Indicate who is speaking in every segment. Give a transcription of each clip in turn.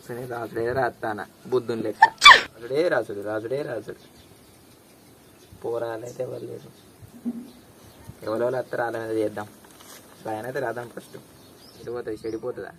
Speaker 1: రాసుడే రాస్తాన బుద్ధుని లెక్క రాసుడే రాసుడు రాసుడే రాసుడు. పోరాలైతే ఎవరు లేరు, ఎవరో వస్తారు వాళ్ళ మీద చేద్దాం. ఆయన అయితే రాద్దాం ఫస్ట్. చెడిపోతుంది చెడిపోతుందా?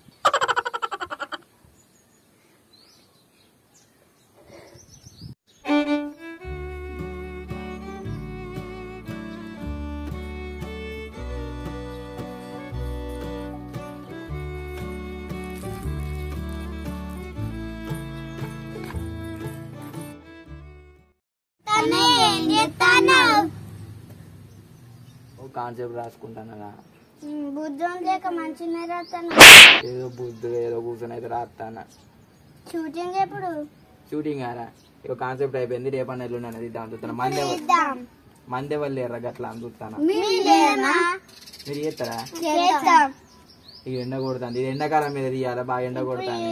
Speaker 1: కాన్సెప్ట్ రాసుకుంటానా?
Speaker 2: బుద్ధం లేక మంచిగా రాస్తాను.
Speaker 1: ఏదో బుద్ధుడు ఏదో కూర్చొని అయితే రాస్తానా.
Speaker 2: షూటింగ్ ఎప్పుడు?
Speaker 1: షూటింగ్ ఆరా ఇక కాన్సెప్ట్ అయిపోయింది. రేపన్న ఎల్లుండి అనేది దాని చూస్తాను. మందే వాళ్ళు ఎర్ర గట్లా అని చూస్తాను. మీరు చేస్తారా? ఇక ఎండ కొడుతుంది. ఇది ఎండాకాలం మీద తీయాలి, బాగా ఎండ కొడుతుంది.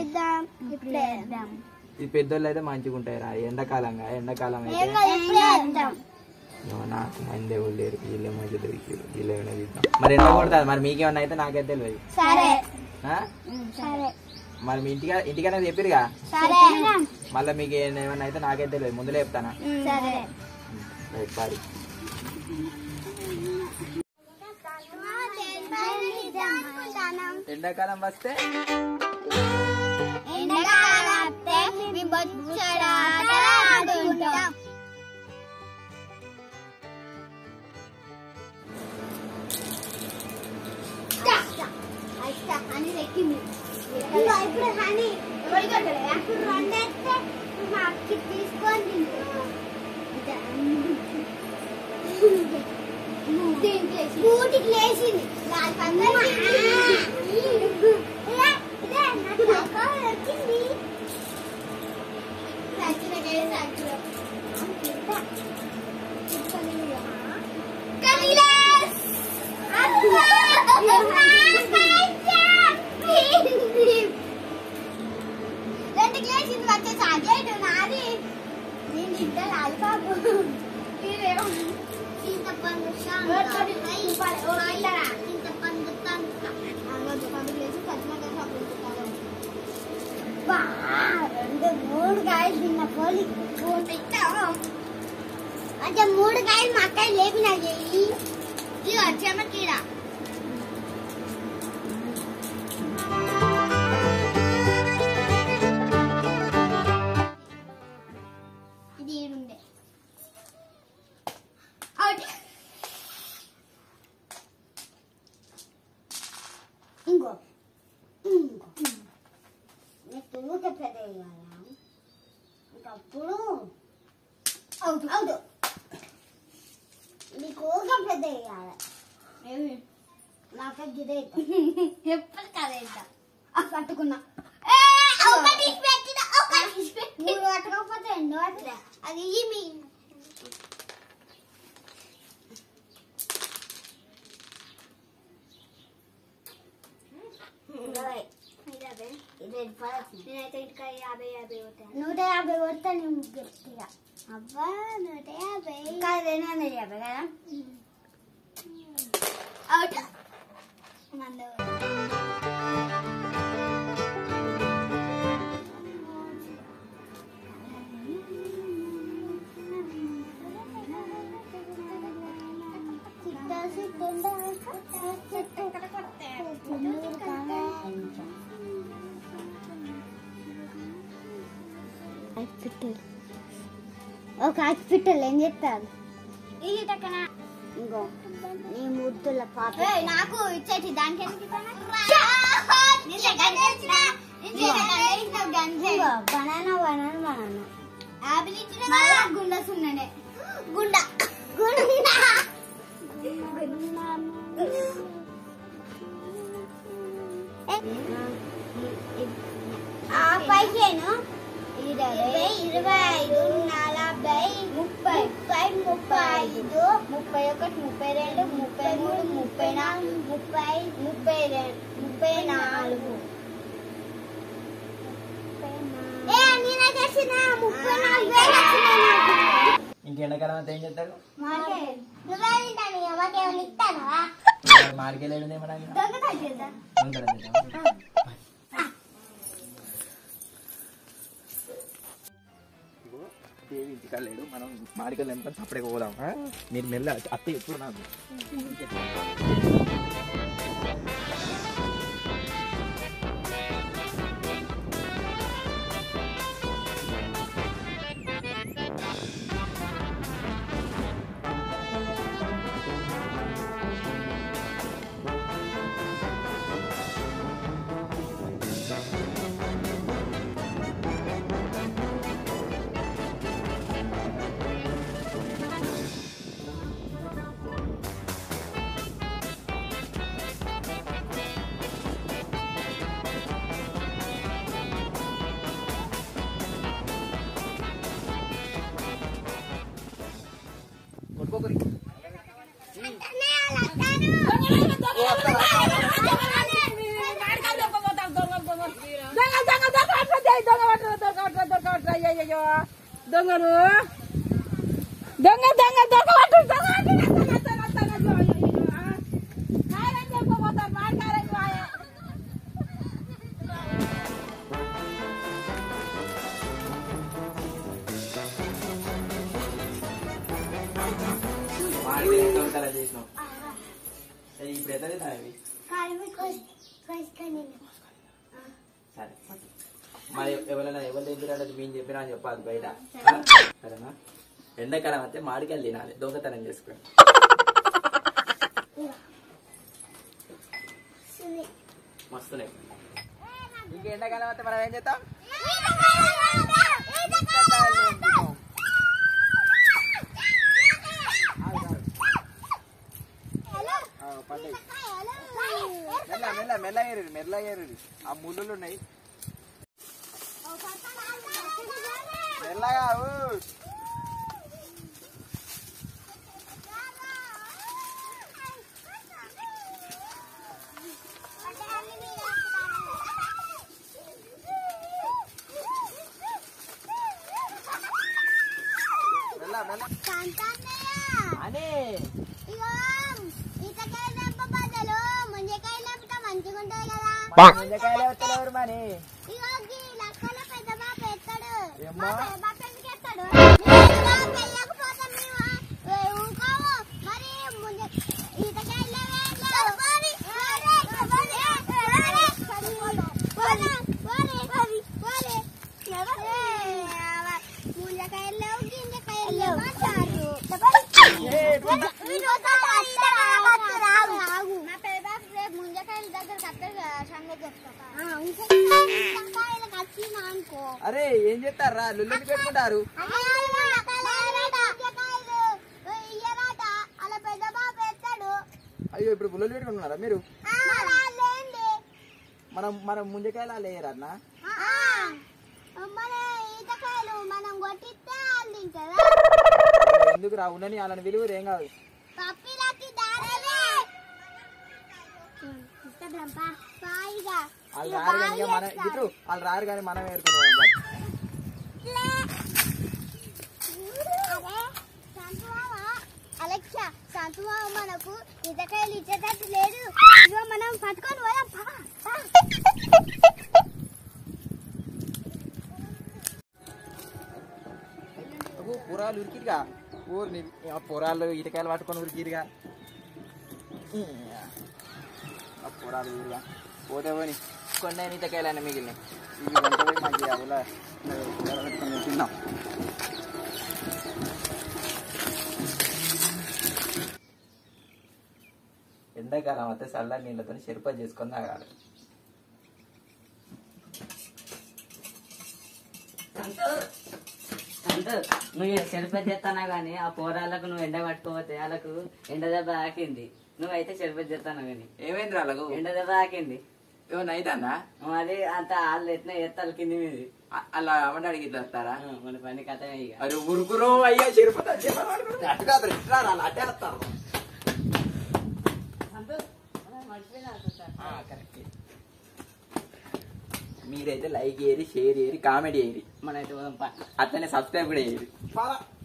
Speaker 1: ఇది పెద్దోళ్ళు అయితే మంచిగా ఉంటాయి రా. ఎండాకాలంగా ఎండాకాలం అయితే నాకు మందే వాళ్ళు లేరు, వీళ్ళే మంచి దొరికి వీళ్ళే తీద్దాం. మరి ఎండ కొడుతుంది. మరి మీకేమన్నా అయితే నాకైతే తెలియదు. మరి మీ ఇంటికైనా చెప్పిరుగా, మళ్ళీ మీకు ఏమన్నా అయితే నాకైతే తెలియదు. ముందులే చెప్తానా? సారీ. ఎండాకాలం వస్తే
Speaker 2: ఇప్పుడు హనీ అప్పుడు రెండేస్తే మా అక్కి తీసుకొని బూటికి లేచింది. మూడు కాయలు తిన్న పోలి అంటే మూడు కాయలు మా అక్కయ్య లేపినా చెయ్యి చెమకీరా. ఇది ఈడుండే ఇంకో ఊరికే పెద్ద ఇంకప్పుడు అవును అవును నీకు ఊరికే పెద్ద వేయాలి. నాకు గిదే ఎప్పుడు కదే పట్టుకున్నా మూడు పట్టకపోతే ఎన్నో అది మీ నేనైతే ఇంకా 50 కొట్టాను. 150 కొడతా నేను గట్టిగా. అబ్బా 150 కాదు 250 కదా. అవుట్ ఒక హాస్పిటల్ ఏం చెప్తారు? ఇంకో నీ ముద్దుల పాప నాకు ఇచ్చేటి దానికి బనానా బనానా బనానా యాపిల్ ఇచ్చిన గుండా సున్ననే గుండా గుండా పైకేను 20, 25, 40, 30, 35, 31, 32, 33, 34, 30, 32, 34.
Speaker 1: ఇంకెండకాలం అంతా ఏం చేస్తారు? మార్కెట్ దేవి ఇంటికి లేడు, మనం మాడికల్ ఎంకొని సపరేట్గా పోదాం. మీరు మెల్ల అత్త ఎప్పుడు నాకు
Speaker 3: దొంగలు దొంగ దొంగ
Speaker 1: చేసినాం. ఇప్పుడు ఎట్లా సరే మరి ఎవరైనా ఎవరు తింటున్నారో మేము చెప్పినా అని చెప్పాలి బయట, సరేనా? ఎండాకాలం అయితే మాడికాయలు తినాలి, దొంగతనం చేసుకోండి. మస్తున్నాయి. ఇంక ఎండాకాలం అయితే మనం ఏం చేస్తాం? మెల్ల ఏరు, ఆ ముళ్ళు ఉన్నాయి. మెల్లగా అని ముంజకాయలు వస్తలేరు మరి. అరే ఏం చేస్తారా, లుల్లు పెట్టుకుంటారు? అయ్యో ఇప్పుడు పుల్లలు పెట్టుకుంటున్నారా మీరు? మనం ముంజకాయలు అలా వేయరన్నా? ఎందుకు రా, ఉండని వాళ్ళని విలువ ఏం కాదు. వాళ్ళు రారు కానీ మనం ఇటు వాళ్ళు రారు కానీ మనం ఏరుకున్నాం.
Speaker 2: అలెక్సా సంతుమా మనకు ఈతకాయలు ఇచ్చేటట్టు లేదు, మనం పట్టుకొని పోదాం.
Speaker 1: పొరాలు ఉరికిరిగా ఊరిని, పొరాలు ఈతకాయలు పట్టుకొని ఉరికిరిగా, పొరాలు ఊరిగా పోతే పోని కొన్ని ఈతకాయలు మిగిలినాయి. ఇవి కొంత పోయి మాకు అలా పెట్టుకొని తిన్నాం. ఎండాకాలం అయితే చల్ల నీళ్ళతో షర్బత్ చేసుకొని తాగాలి.
Speaker 3: నువ్వు షర్బత్ చేస్తానా గానీ ఆ పోరాళ్ళకు నువ్వు ఎండ పట్టుకోపోతే వాళ్ళకు ఎండ దెబ్బ తాకింది. నువ్వైతే షర్బత్ చేస్తాను గానీ
Speaker 1: ఏమైంది వాళ్ళకు?
Speaker 3: ఎండ దెబ్బ తాకింది.
Speaker 1: ఏమన్నా అయితేనా?
Speaker 3: అది అంత వాళ్ళు ఎట్లా ఎత్తాలి కింది మీది
Speaker 1: అలా అమ్మడానికి ఇట్లా వస్తారా?
Speaker 3: మన పని కథ ఇక
Speaker 1: అది ఉరుకురు అయ్యా షర్బత్ అట్టే వస్తారు. మీరైతే లైక్ చేయరి, షేర్ చేయరి, కామెంట్ చేయరి,
Speaker 3: మనైతే
Speaker 1: అట్లనే సబ్స్క్రైబ్ కూడా చేయరి.